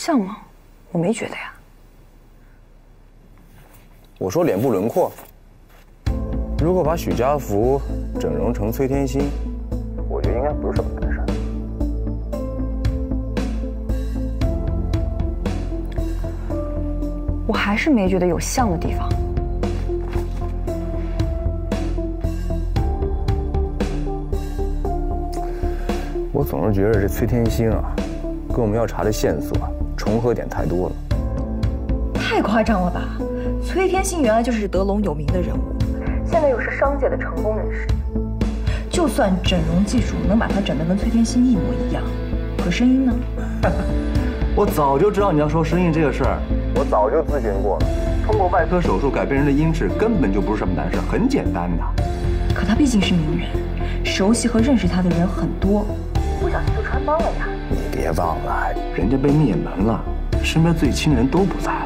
像吗？我没觉得呀。 我说脸部轮廓，如果把许家福整容成崔天心，我觉得应该不是什么难事。 我还是没觉得有像的地方。 我总是觉得这崔天心啊，跟我们要查的线索重合点太多了。 太夸张了吧！崔天心原来就是德隆有名的人物，现在又是商界的成功人士。就算整容技术能把他整得跟崔天心一模一样，可声音呢？ 我早就知道你要说声音这个事儿，我早就咨询过了。通过外科手术改变人的音质根本就不是什么难事，很简单的。 可他毕竟是名人，熟悉和认识他的人很多，不小心就穿帮了呀。 你别忘了， 人家被灭门了，身边最亲的人都不在。